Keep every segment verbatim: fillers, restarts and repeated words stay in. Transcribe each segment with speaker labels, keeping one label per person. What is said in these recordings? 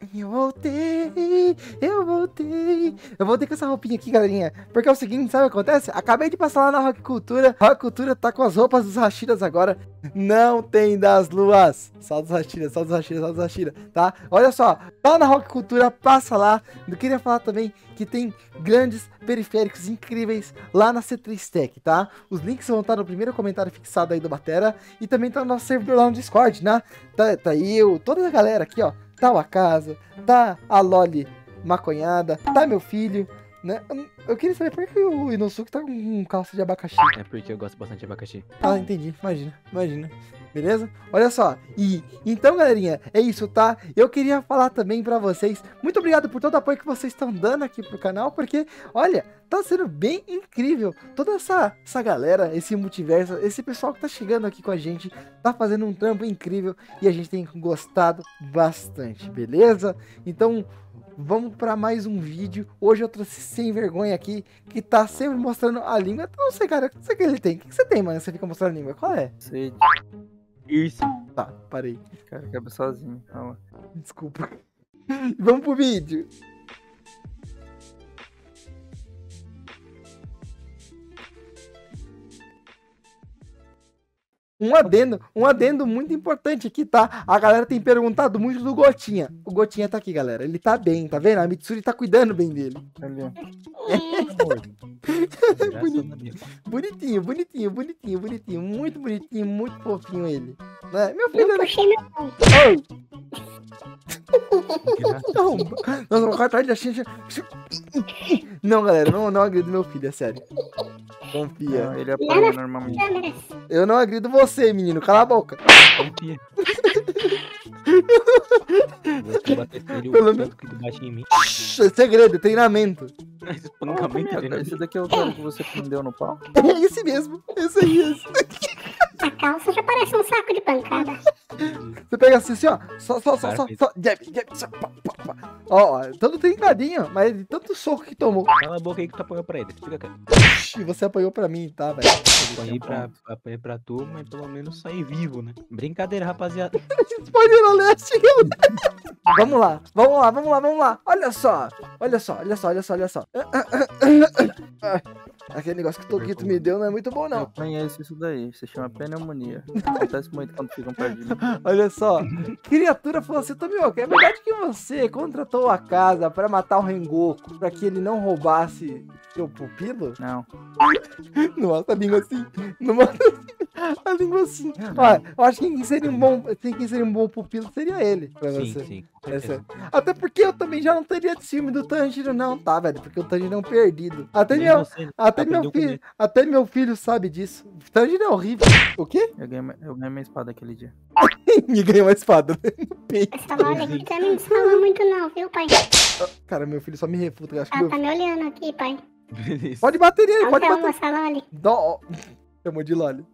Speaker 1: Eu voltei, eu voltei. Eu voltei com essa roupinha aqui, galerinha. Porque é o seguinte, sabe o que acontece? Acabei de passar lá na Rock Cultura. Rock Cultura tá com as roupas dos Hashiras agora. Não tem das luas. Só dos Hashiras, só dos Hashiras, só dos Hashiras, tá? Olha só, lá na Rock Cultura, passa lá. Eu queria falar também que tem grandes periféricos incríveis lá na C três Tech, tá? Os links vão estar no primeiro comentário fixado aí do Batera. E também tá no nosso servidor lá no Discord, né? Tá, tá eu, toda a galera aqui, ó. Tá o Acaso, tá a Loli maconhada, tá meu filho, né? Eu, eu queria saber por que o Inosuke tá com calça de abacaxi.
Speaker 2: É porque eu gosto bastante de abacaxi.
Speaker 1: Ah, entendi. Imagina, imagina. Beleza? Olha só. E então, galerinha, é isso, tá? Eu queria falar também pra vocês, muito obrigado por todo o apoio que vocês estão dando aqui pro canal, porque, olha, tá sendo bem incrível. Toda essa, essa galera, esse multiverso, esse pessoal que tá chegando aqui com a gente, tá fazendo um trampo incrível e a gente tem gostado bastante, beleza? Então, vamos para mais um vídeo. Hoje eu trouxe sem vergonha aqui, que tá sempre mostrando a língua. Eu não sei, cara, o que você que ele tem? O que você tem, mano? Você fica mostrando a língua? Qual é?
Speaker 3: Sei,
Speaker 2: Isso.
Speaker 1: Tá, parei.
Speaker 3: cara, quebra sozinho. Calma.
Speaker 1: Desculpa. Vamos pro vídeo. Um adendo, um adendo muito importante aqui, tá? A galera tem perguntado muito do Gotinha. O Gotinha tá aqui, galera. Ele tá bem, tá vendo? A Mitsuri tá cuidando bem dele.
Speaker 3: Ali.
Speaker 1: Bonitinho, bonitinho, bonitinho, bonitinho. Muito bonitinho, muito fofinho ele. Né? Meu filho...
Speaker 4: Eu puxei meu pai.
Speaker 1: Não, não, vou atrás da xincha. Não, galera, não, não agrido meu filho, é sério. Confia.
Speaker 3: Não, ele apanha normalmente.
Speaker 4: Câmeras.
Speaker 1: Eu não agrido você, menino. Cala a boca.
Speaker 2: Confia. Você bater nele,
Speaker 1: Pelo
Speaker 2: o tanto que tu bate em mim.
Speaker 1: Shhh, é segredo, é treinamento.
Speaker 2: Espancamento ali, né?
Speaker 3: Esse daqui é o cara que você prendeu no pau?
Speaker 1: É esse mesmo. Esse aí, esse.
Speaker 4: A calça já parece um saco de pancada.
Speaker 1: Você pega assim, assim, ó. Só, só, só, só, só. Jab, jab, só, pá, pá, pá. Ó, ó, todo trincadinho, mas de tanto soco que tomou.
Speaker 2: Cala a boca aí que tu apanhou pra ele. Fica quieto.
Speaker 1: E você apanhou pra mim, tá, velho?
Speaker 2: Apanhei pra, apanhei pra tu, mas pelo menos saí vivo, né? Brincadeira, rapaziada.
Speaker 1: Spoiler alert. Vamos lá, vamos lá, vamos lá, vamos lá. Olha só, olha só, olha só, olha só, olha só. Aquele negócio que o Toquito me deu não é muito bom,
Speaker 3: Eu
Speaker 1: não.
Speaker 3: conheço isso daí, se chama pneumonia. Acontece muito quando ficam perto de mim.
Speaker 1: Olha só, criatura falou assim, Tomioka, é verdade que você contratou a casa pra matar o Rengoku, pra que ele não roubasse seu pupilo?
Speaker 3: Não.
Speaker 1: Não mostra a língua assim, não mostra a língua assim. Ó, eu acho que quem seria um bom, quem seria um bom pupilo seria ele, pra
Speaker 2: Sim,
Speaker 1: você.
Speaker 2: sim. com
Speaker 1: É
Speaker 2: certeza.
Speaker 1: sério. Até porque eu também já não teria ciúme do Tanjiro não, tá, velho? Porque o Tanjiro é um perdido. Até,
Speaker 2: Nem
Speaker 1: meu,
Speaker 2: você
Speaker 1: até, meu
Speaker 2: aprendeu
Speaker 1: filho,
Speaker 2: comigo.
Speaker 1: até meu filho sabe disso. O Tanjiro é horrível. O quê?
Speaker 3: Eu ganhei, eu ganhei minha espada aquele dia.
Speaker 1: Me ganhou uma espada no peito.
Speaker 4: Essa loja aqui também não falou muito não, viu, pai?
Speaker 1: Cara, meu filho só me refuta. Eu acho que
Speaker 4: Ela
Speaker 1: meu...
Speaker 4: tá me olhando aqui, pai.
Speaker 2: Beleza.
Speaker 1: Pode bater nele,
Speaker 4: Onde
Speaker 1: pode
Speaker 4: é
Speaker 1: bater.
Speaker 4: uma essa Loli?
Speaker 1: Dó. Chamou de Loli.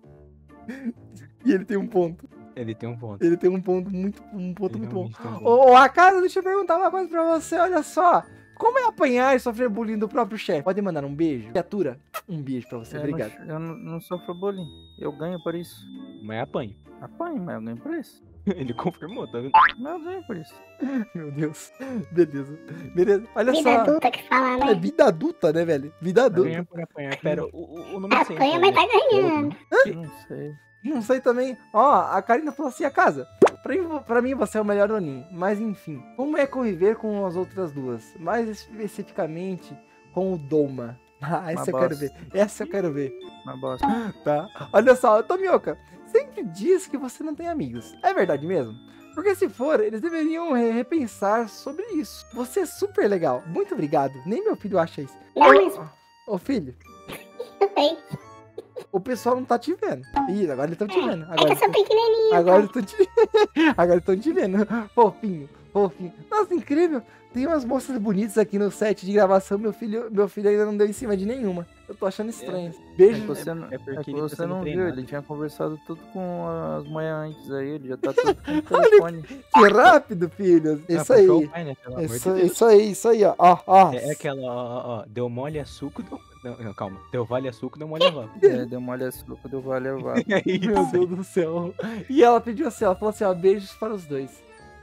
Speaker 1: E ele tem um ponto.
Speaker 2: Ele tem um ponto.
Speaker 1: Ele tem um ponto muito, um ponto
Speaker 2: Ele
Speaker 1: muito bom.
Speaker 2: realmente tem um ponto.
Speaker 1: Ô, Acaso, deixa eu perguntar uma coisa pra você, olha só. Como é apanhar e sofrer bullying do próprio chefe? Pode mandar um beijo? Criatura, um beijo pra você,
Speaker 3: Eu
Speaker 1: obrigado.
Speaker 3: não, eu não, não sofro bullying. Eu ganho por isso.
Speaker 2: Mas apanha.
Speaker 3: Apanho, mas eu ganho por isso.
Speaker 2: Ele confirmou, tá vendo?
Speaker 3: Mas eu ganho por isso.
Speaker 1: Meu Deus. Beleza. Beleza. Olha
Speaker 4: Vida
Speaker 1: só.
Speaker 4: adulta que fala,
Speaker 1: É
Speaker 4: né?
Speaker 1: vida adulta, né, velho? Vida adulta.
Speaker 2: Ganhar por apanhar. Pera, o, o, o nome é
Speaker 4: Apanha, mas tá ganhando.
Speaker 3: Não sei.
Speaker 1: Não sei também. Ó, a Karina falou assim, a casa. Pra mim, pra mim você é o melhor Onin. Mas enfim, como é conviver com as outras duas? Mais especificamente com o Doma. Ah, essa
Speaker 3: Uma
Speaker 1: eu quero
Speaker 3: bosta.
Speaker 1: ver. Essa eu quero ver.
Speaker 3: Uma bosta.
Speaker 1: Tá? Olha só, Tomioka, sempre diz que você não tem amigos. É verdade mesmo? Porque se for, eles deveriam re- repensar sobre isso. Você é super legal. Muito obrigado. Nem meu filho acha isso.
Speaker 4: Não mesmo.
Speaker 1: Ô, filho,
Speaker 4: Eu sei.
Speaker 1: o pessoal não tá te vendo. Ih, agora eles estão te vendo.
Speaker 4: É que
Speaker 1: Agora
Speaker 4: eu sou pequenininha,
Speaker 1: Agora
Speaker 4: pai.
Speaker 1: eles estão te... Agora eles estão te vendo. Fofinho, fofinho. Nossa, incrível. Tem umas moças bonitas aqui no set de gravação. Meu filho, meu filho ainda não deu em cima de nenhuma. Eu tô achando estranho.
Speaker 3: É
Speaker 1: Beijo.
Speaker 3: que você não,
Speaker 2: é porque
Speaker 3: é que
Speaker 2: ele tá
Speaker 3: você
Speaker 2: sendo
Speaker 3: não viu,
Speaker 2: treinado.
Speaker 3: ele tinha conversado tudo com as manhãs antes aí, ele já tá tudo com o telefone.
Speaker 1: Que rápido, filho.
Speaker 2: Ah,
Speaker 1: Isso
Speaker 2: puxou
Speaker 1: aí.
Speaker 2: o pai, né? Pelo amor de
Speaker 1: Isso,
Speaker 2: Deus.
Speaker 1: isso aí, isso aí, ó. Ó, ó.
Speaker 2: É aquela, ó, ó, ó, deu mole a suco, deu... Não, calma, deu vale a suco, deu mole a vaca.
Speaker 3: É, deu uma olhada suco, deu vale a vaca.
Speaker 2: É isso.
Speaker 1: Meu Deus do céu. E ela pediu assim, ela falou assim, ó, beijos para os dois.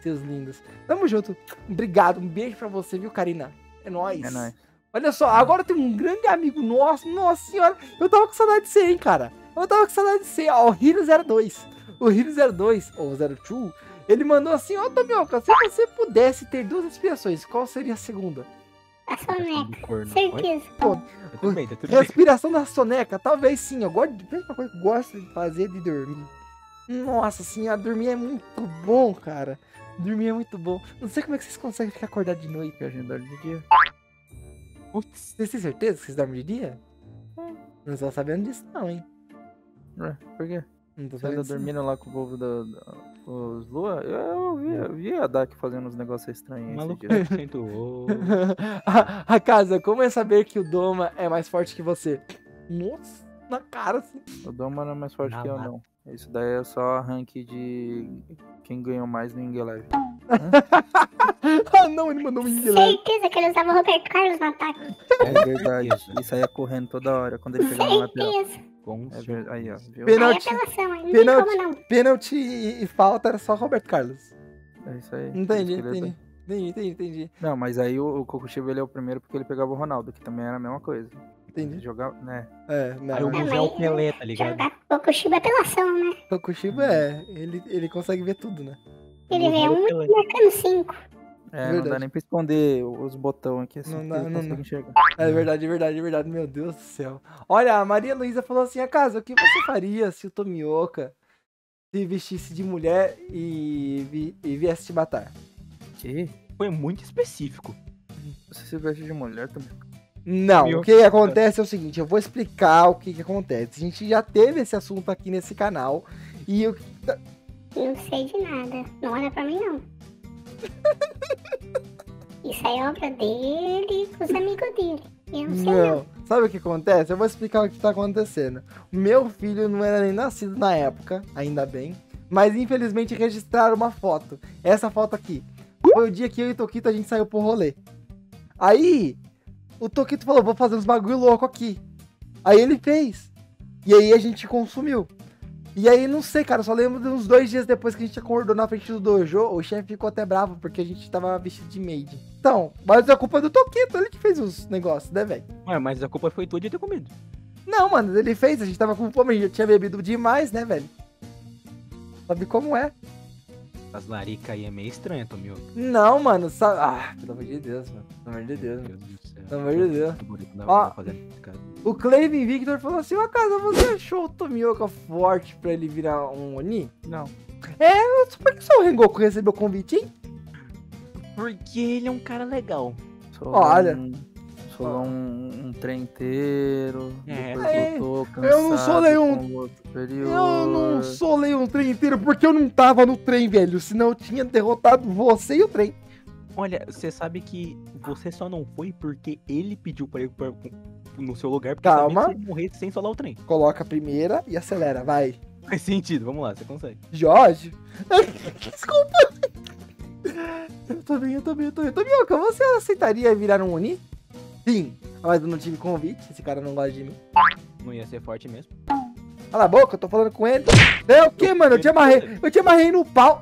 Speaker 1: seus lindos. Tamo junto. Obrigado, um beijo pra você, viu, Karina? É nóis.
Speaker 3: É nóis.
Speaker 1: Olha só, agora tem um grande amigo nosso. Nossa senhora, eu tava com saudade de você, hein, cara. Eu tava com saudade de você. Ó, o Hiro zero dois. O Hiro zero dois, ou zero dois, ele mandou assim, ó, Tomioka, se você pudesse ter duas inspirações, qual seria a segunda?
Speaker 4: A soneca.
Speaker 2: Corno.
Speaker 4: Certeza.
Speaker 2: Tá tudo bem, tá tudo bem.
Speaker 1: Respiração da soneca, talvez sim. Eu gosto de. Pensa uma coisa que eu gosto de fazer de dormir. Nossa senhora, dormir é muito bom, cara. Dormir é muito bom. Não sei como é que vocês conseguem ficar acordados de noite.
Speaker 3: Que a gente dorme de dia.
Speaker 2: Putz,
Speaker 1: Vocês têm certeza que vocês dormem de dia? Não estou sabendo disso, não, hein?
Speaker 3: Ué, por quê?
Speaker 1: Não tô
Speaker 3: Você tá
Speaker 1: sabendo disso.
Speaker 3: dormindo lá com o povo da, da, os Lua? Eu, eu vi, eu vi a Dak fazendo uns negócios
Speaker 2: o
Speaker 3: estranhos esse
Speaker 2: maluco
Speaker 3: dia.
Speaker 2: acentuou.
Speaker 1: a, a casa, como é saber que o Doma é mais forte que você? Nossa, na cara, assim.
Speaker 3: O Doma não é mais forte
Speaker 2: Na
Speaker 3: que eu,
Speaker 2: lata.
Speaker 3: não. Isso daí é só rank de quem ganhou mais no Ingeleve.
Speaker 1: Ah, não, ele mandou um inglês.
Speaker 4: Certeza que ele usava o Roberto Carlos no ataque.
Speaker 3: É verdade. E saía correndo toda hora quando ele pegava na lateral.
Speaker 4: Certeza.
Speaker 2: Com
Speaker 3: É verdade. Aí, ó. Viu?
Speaker 1: Pênalti.
Speaker 4: Aí é apelação, aí não
Speaker 1: Pênalti.
Speaker 4: tem como não.
Speaker 1: Pênalti e, e falta era só Roberto Carlos.
Speaker 3: É isso aí.
Speaker 1: Entendi,
Speaker 3: Isso que ele é
Speaker 1: entendi. Entendi, entendi, entendi.
Speaker 3: Não, mas aí o, o Kokushiba ele é o primeiro porque ele pegava o Ronaldo, que também era a mesma coisa. Ele
Speaker 1: Entendi.
Speaker 3: jogava, né?
Speaker 1: É,
Speaker 2: Aí o
Speaker 1: não.
Speaker 4: É,
Speaker 2: Mundo é o
Speaker 4: mas-
Speaker 2: Pelé, tá ligado?
Speaker 4: Jogar Kokushiba é apelação, né?
Speaker 1: O Kushiba é, ele, ele consegue ver tudo, né?
Speaker 4: Ele vê
Speaker 2: Mundo é o
Speaker 4: um
Speaker 2: Pelé.
Speaker 4: marcando cinco.
Speaker 3: É, não
Speaker 1: Verdade.
Speaker 3: dá nem pra esconder os botões aqui assim,
Speaker 1: Não
Speaker 3: que
Speaker 1: dá,
Speaker 3: ele
Speaker 1: não
Speaker 3: consegue
Speaker 1: dá.
Speaker 3: enxergar.
Speaker 1: É verdade, é verdade, é verdade. Meu Deus do céu. Olha, a Maria Luísa falou assim, a casa, o que você faria se o Tomioka se vestisse de mulher e, vi- e viesse te matar?
Speaker 3: Que?
Speaker 2: Foi muito específico.
Speaker 3: Você se veste de mulher também.
Speaker 1: Não,
Speaker 2: Meu
Speaker 1: o que acontece é o seguinte, eu vou explicar o que, que acontece. A gente já teve esse assunto aqui nesse canal e eu...
Speaker 4: Não sei de nada. Não olha pra mim, não. Isso aí é obra dele com os amigos dele. Eu não sei não.
Speaker 1: Não, sabe o que acontece? Eu vou explicar o que tá acontecendo. Meu filho não era nem nascido na época, ainda bem, mas infelizmente registraram uma foto. Essa foto aqui. Foi o dia que eu e o Toquito a gente saiu pro rolê. Aí, o Toquito falou, vou fazer uns bagulho louco aqui. Aí ele fez. E aí a gente consumiu. E aí, não sei, cara, só lembro de uns dois dias depois que a gente acordou na frente do dojo, o chefe ficou até bravo porque a gente tava vestido de maid. Então, mas a culpa é do Toquito, ele que fez os negócios, né, velho?
Speaker 2: Ué, mas a culpa foi tua de ter comido.
Speaker 1: Não, mano, ele fez, a gente tava com fome, a gente tinha bebido demais, né, velho? Sabe como é?
Speaker 2: As laricas aí é meio estranha, Tomioka.
Speaker 1: Não, mano, sabe... Ah, pelo amor de Deus, mano. Pelo amor de Deus,
Speaker 2: Meu
Speaker 1: mano.
Speaker 2: Deus do céu.
Speaker 1: Pelo amor de Deus.
Speaker 2: Muito bonito, não,
Speaker 1: Ó.
Speaker 2: não fazendo esse cara.
Speaker 1: O Clevin Victor falou assim, ó, casa, você achou o Tomioka forte pra ele virar um Oni?
Speaker 3: Não.
Speaker 1: Por que só o Rengoku recebeu o convite, hein?
Speaker 2: Porque ele é um cara legal.
Speaker 3: Solou
Speaker 1: Olha.
Speaker 3: Um, solou um, um trem inteiro.
Speaker 2: É,
Speaker 3: Depois
Speaker 1: é,
Speaker 3: voltou cansado.
Speaker 1: eu não sou nenhum-
Speaker 3: com o outro superior.
Speaker 1: Eu não solei um trem inteiro porque eu não tava no trem, velho. Senão eu tinha derrotado você e o trem.
Speaker 2: Olha, você sabe que você só não foi porque ele pediu pra ir pra- no seu lugar, porque
Speaker 1: Calma.
Speaker 2: sabia que você ia morrer sem solar o trem.
Speaker 1: Coloca a primeira e acelera, vai.
Speaker 2: Faz sentido, vamos lá, você consegue.
Speaker 1: Jorge? Desculpa. Eu tô bem, eu tô bem, eu tô bem. Tomioka, você aceitaria virar um Oni? Sim. Mas eu não tive convite, esse cara não gosta de mim.
Speaker 2: Não ia ser forte mesmo.
Speaker 1: Cala a boca, eu tô falando com ele. É o que, mano? Eu te amarrei. Eu te amarrei no pau.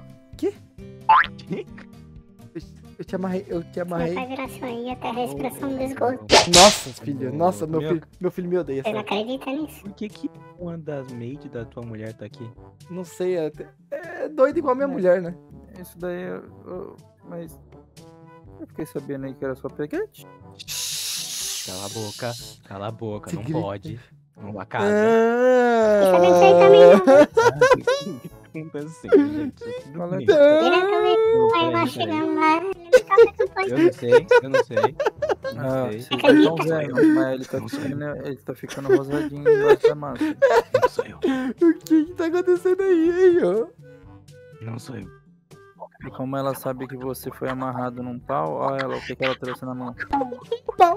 Speaker 1: Eu te amarrei, eu te
Speaker 4: Você
Speaker 1: amarrei.
Speaker 4: vai virar seu aí até a respiração do esgoto.
Speaker 1: Nossa, filho. Nossa, meu
Speaker 2: Meu.
Speaker 1: filho, meu filho me odeia.
Speaker 4: Você não
Speaker 1: Sabe?
Speaker 4: acredita nisso?
Speaker 2: Por que que uma das maids da tua mulher tá aqui?
Speaker 1: Não sei, é, é doido igual minha
Speaker 3: É.
Speaker 1: mulher, né?
Speaker 3: Isso daí, eu, eu- mas... Eu fiquei sabendo aí que era só peguete.
Speaker 2: Cala a boca, cala a boca, não
Speaker 1: Segredo.
Speaker 2: pode. Não a casa.
Speaker 4: sabendo disso aí também,
Speaker 1: Ah,
Speaker 2: Não assim, gente. tudo
Speaker 3: Fala
Speaker 2: bem.
Speaker 4: Diretamente, aí nós chegamos lá, ele tá com campanha.
Speaker 2: Eu não sei, eu não sei. Eu não
Speaker 3: Ah,
Speaker 2: sei.
Speaker 3: vocês
Speaker 4: Acredita.
Speaker 3: estão vendo, mas ele tá,
Speaker 2: Não sou eu.
Speaker 3: ficando, ele tá ficando rosadinho embaixo da máscara.
Speaker 2: Não sou eu.
Speaker 1: o que que tá acontecendo aí, hein, ó?
Speaker 2: Não sou eu.
Speaker 3: E como ela sabe que você foi amarrado num pau, olha ela, o que, que ela trouxe na mão.
Speaker 1: Pau.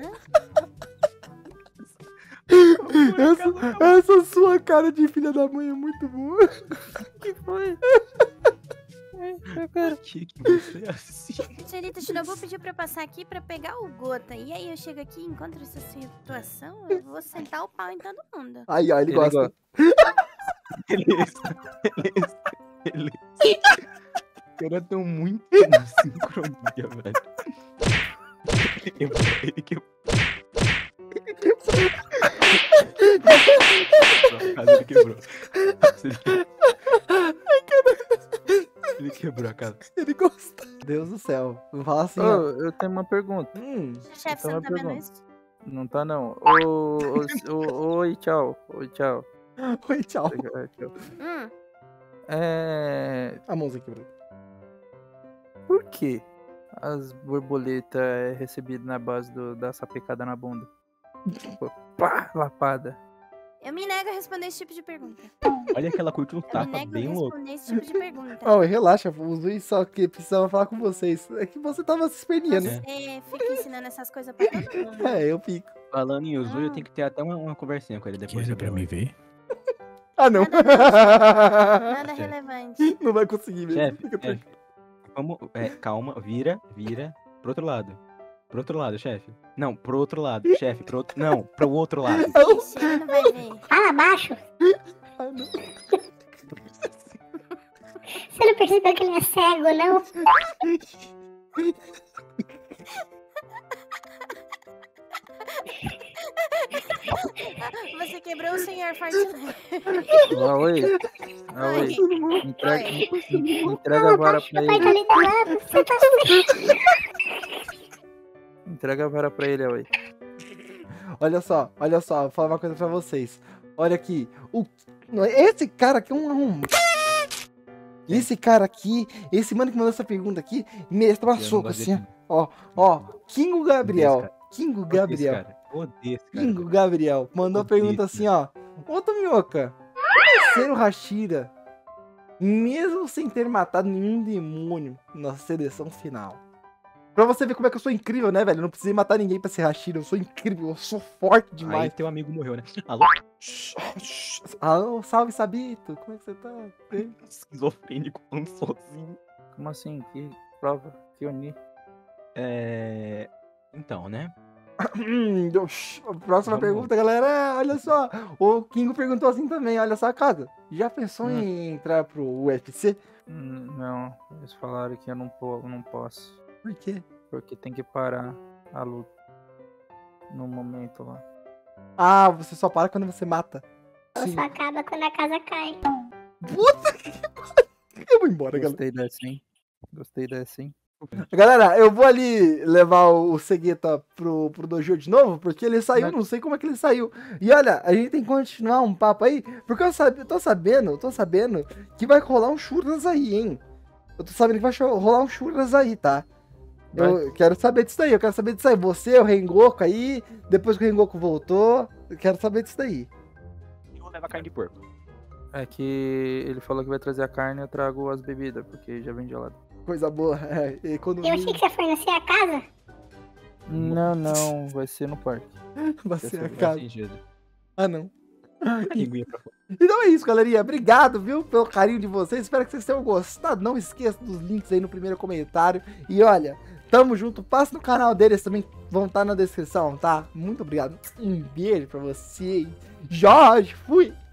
Speaker 1: Essa, essa sua cara de filha da mãe é muito boa.
Speaker 3: que foi?
Speaker 2: Por que que você é assim?
Speaker 5: Senhorita Shinobu pediu pra eu passar aqui pra pegar o Gota. E aí eu chego aqui e encontro essa situação, eu vou sentar o pau em todo mundo.
Speaker 1: Aí, ó, ele,
Speaker 3: Ele
Speaker 1: gosta.
Speaker 3: gosta.
Speaker 2: Beleza, beleza, beleza. caras tão muito na sincronia, velho. Eu, ele quebrou. Ele quebrou. Ele quebrou a casa.
Speaker 1: Ele gosta. Deus do céu. Vou falar assim,
Speaker 3: Ô,
Speaker 1: ó.
Speaker 3: eu tenho uma pergunta.
Speaker 1: Hum,
Speaker 5: Chefe, você
Speaker 3: Então,
Speaker 5: não
Speaker 3: uma
Speaker 5: tá vendo
Speaker 3: pergunta.
Speaker 5: isso?
Speaker 3: Não tá, não. Ô, ô, ô, oi, tchau. Oi, tchau.
Speaker 1: oi, tchau.
Speaker 3: É, tchau.
Speaker 5: Hum,
Speaker 3: É...
Speaker 1: A mãozinha quebrou.
Speaker 3: Por que as borboletas é recebidas na base do, da sapecada na bunda? Tipo, pá, lapada.
Speaker 5: eu me nego a responder esse tipo de pergunta.
Speaker 2: Olha que ela curte um
Speaker 5: Eu me
Speaker 2: tapa
Speaker 5: nego
Speaker 2: bem
Speaker 5: a
Speaker 2: louco.
Speaker 5: responder esse tipo de pergunta.
Speaker 1: Ó, relaxa, o Luiz só que precisava falar com vocês. É que você tava se esperneando.
Speaker 5: Você fica ensinando essas coisas pra todo mundo.
Speaker 1: É, eu fico.
Speaker 2: Falando em Uzui, eu
Speaker 5: Ah.
Speaker 2: tenho que ter até uma, uma conversinha com ele depois.
Speaker 6: Que era pra me ver?
Speaker 1: Ah, não.
Speaker 5: Nada relevante.
Speaker 1: Não vai conseguir mesmo.
Speaker 2: Chefe,
Speaker 1: Fica
Speaker 2: chefe,
Speaker 1: tranquilo.
Speaker 2: vamos, é, calma, vira, vira, pro outro lado. Pro outro lado, chefe. Não, pro outro lado, chefe, pro outro, não, pro outro lado.
Speaker 5: Ixi, ele não vai ver.
Speaker 4: Fala baixo.
Speaker 1: Ah, não.
Speaker 4: Você não percebeu que ele é cego, não?
Speaker 5: Você quebrou o senhor Fortnite.
Speaker 3: Ah, oi. Ah, oi. Entrega, entrega a vara pra
Speaker 4: Papai tá
Speaker 3: ele.
Speaker 4: ali do lado. Você tá
Speaker 3: Entrega a vara pra ele, oi.
Speaker 1: Olha só, olha só, vou falar uma coisa pra vocês. Olha aqui. O... Esse cara aqui é um arrumo. Esse cara aqui, esse mano que mandou essa pergunta aqui, merece tomar
Speaker 2: Eu não
Speaker 1: soco
Speaker 2: gosto
Speaker 1: assim, ó.
Speaker 2: dele.
Speaker 1: Ó, ó. Kingo Gabriel.
Speaker 2: cara.
Speaker 1: Kingo
Speaker 2: Odeio esse
Speaker 1: Gabriel.
Speaker 2: cara, odeio esse cara.
Speaker 1: Kingo Gabriel. Mandou a
Speaker 2: Odeio
Speaker 1: pergunta
Speaker 2: esse
Speaker 1: assim, ó. Ô, Tomioka, ser o Hashira, mesmo sem ter matado nenhum demônio na seleção final. Pra você ver como é que eu sou incrível, né, velho? Eu não precisei matar ninguém pra ser Hashira. Eu sou incrível, eu sou forte
Speaker 2: Aí
Speaker 1: demais.
Speaker 2: teu amigo morreu, né? Alô?
Speaker 1: Alô, salve, Sabito. Como é que você tá?
Speaker 2: Esquizofrênico falando sozinho.
Speaker 3: Como assim? Que prova? Que uni?
Speaker 2: É... Então, né?
Speaker 1: Hum, Próxima
Speaker 2: Vamos.
Speaker 1: pergunta, galera. É, olha só. O Kingo perguntou assim também. Olha só, casa. Já pensou
Speaker 3: Hum.
Speaker 1: em entrar pro U F C?
Speaker 3: Hum, Não, eles falaram que eu não, po não posso.
Speaker 1: Por quê?
Speaker 3: Porque tem que parar a luta. No momento lá.
Speaker 1: Ah, você só para quando você mata.
Speaker 4: Ou
Speaker 1: Sim.
Speaker 4: só acaba quando a casa cai.
Speaker 1: Eu vou embora, galera.
Speaker 3: Gostei dessa, hein? Gostei dessa, hein?
Speaker 1: Galera, eu vou ali levar o Segueta pro, pro dojo de novo, porque ele saiu,
Speaker 3: Mas-
Speaker 1: não sei como é que ele saiu. E olha, a gente tem que continuar um papo aí, porque eu, sabe, eu tô sabendo, eu tô sabendo que vai rolar um churras aí, hein? Eu tô sabendo que vai cho- rolar um churras aí, tá? Eu quero saber disso daí, eu quero saber disso aí. Você, o Rengoku aí, depois que o Rengoku voltou, eu quero saber disso daí.
Speaker 2: Eu vou levar carne de porco.
Speaker 3: É que ele falou que vai trazer a carne, eu trago as bebidas, porque já vem gelado.
Speaker 1: Coisa boa, é, economia.
Speaker 4: Eu achei que você fornecia a casa.
Speaker 3: Não, não, vai ser no parque.
Speaker 1: Vai ser a
Speaker 3: Faz
Speaker 1: casa.
Speaker 2: Sentido.
Speaker 1: Ah, não.
Speaker 2: Linguinha pra fora.
Speaker 1: Então é isso, galerinha. Obrigado, viu, pelo carinho de vocês. Espero que vocês tenham gostado. Não esqueça dos links aí no primeiro comentário. E olha, tamo junto. Passa no canal deles também, vão estar na descrição, tá? Muito obrigado. Um beijo pra vocês. Jorge, fui!